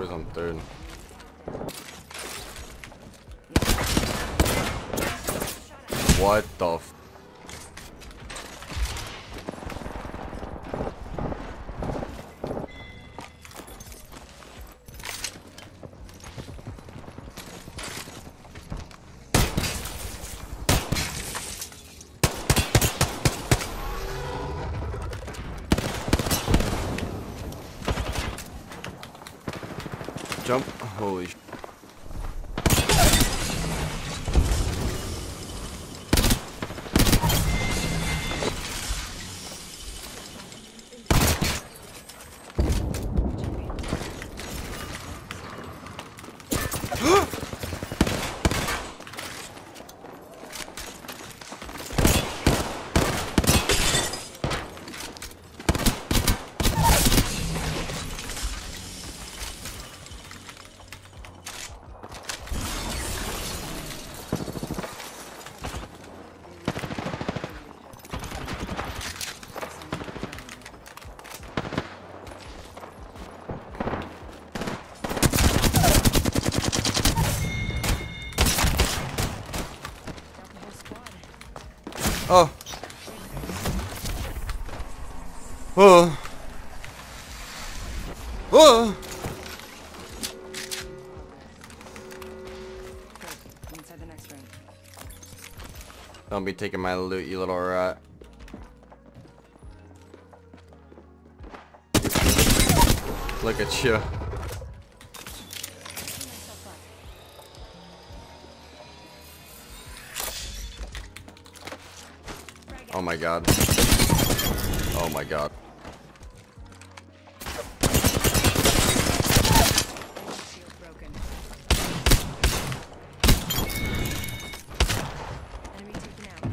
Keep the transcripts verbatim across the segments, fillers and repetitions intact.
Doors on third. What the f- Jump. Holy sh- Oh. Oh. Oh. Inside the next ring. Don't be taking my loot, you little rat. Look at you. Oh my god. Oh my god. Shield broken. Enemy taken out.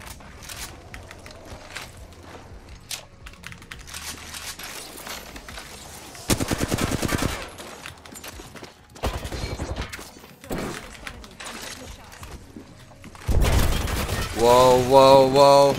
Whoa, whoa, whoa.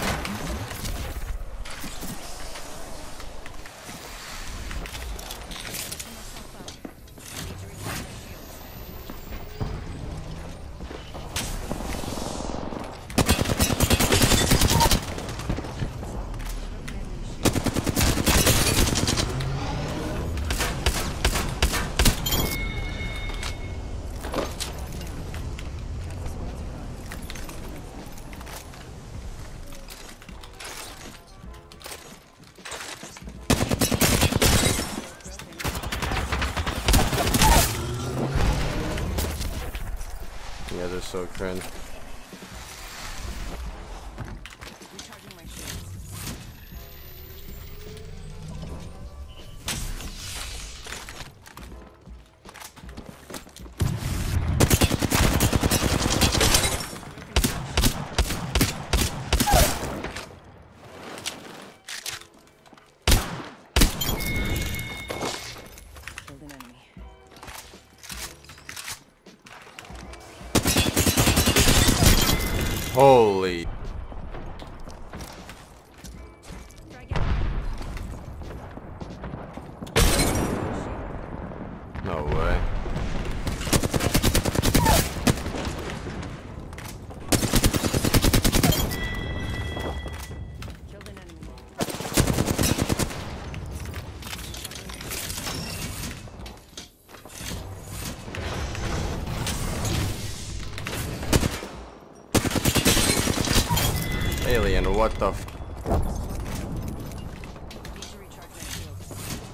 Yeah, they're so cringe. Recharging my shields. Killed an enemy. Holy. No way. Killed an enemy. Alien, what the f- Need to recharge my shields.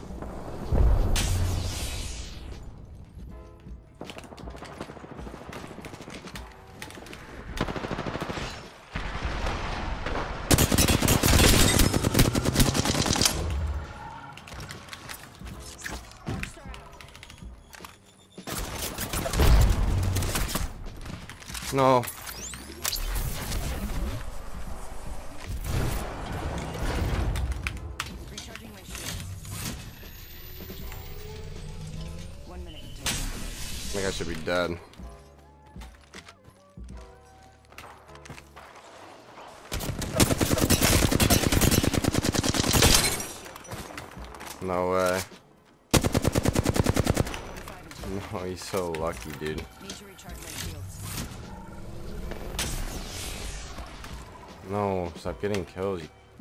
No. Recharging my shields. One minute. I think I should be dead. No way. No, he's so lucky, dude. Need to recharge my shields. No, stop getting kills.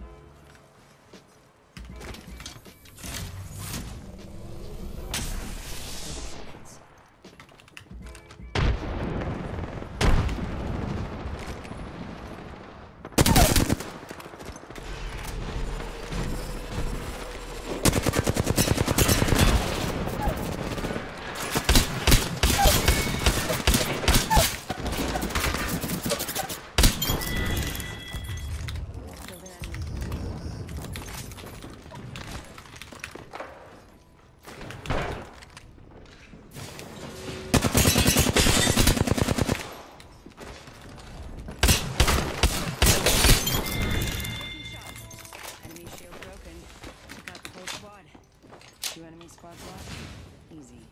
Two enemy squads left. Easy.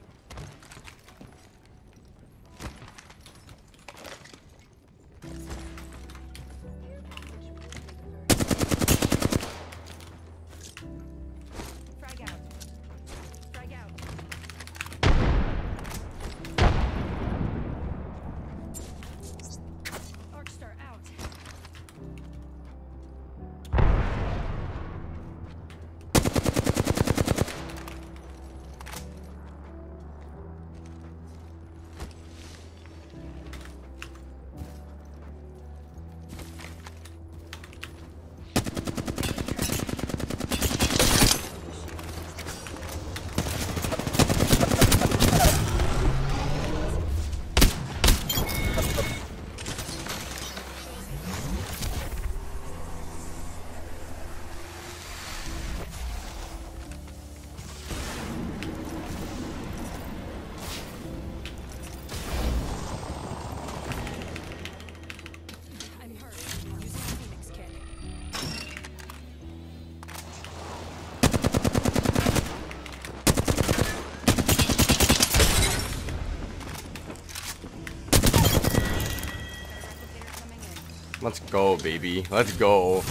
Frag out. Frag out. Arcstar out. Let's go, baby. Let's go.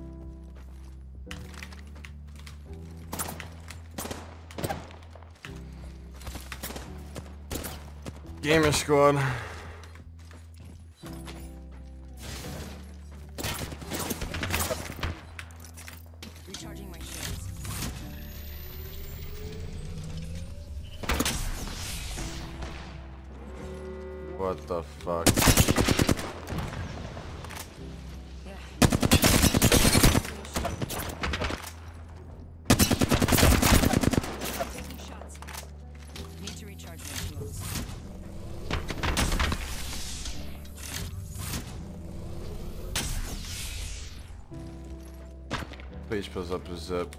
Gamer squad. Recharging my shields. What the fuck? Please pulls up a zip.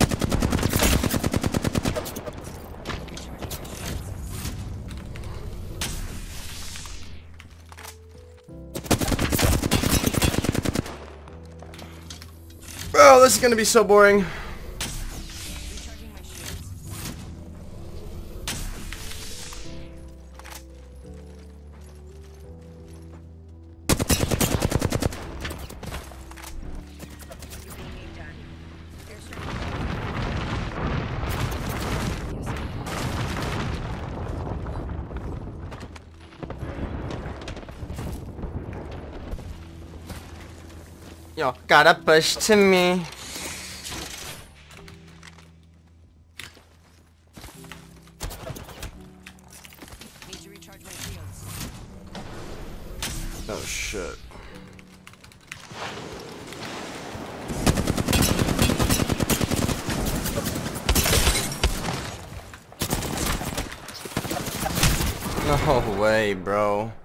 Bro, this is gonna be so boring. Recharging my shields. Yo, gotta push to me. Need to recharge my shields. Oh shit. No way, bro.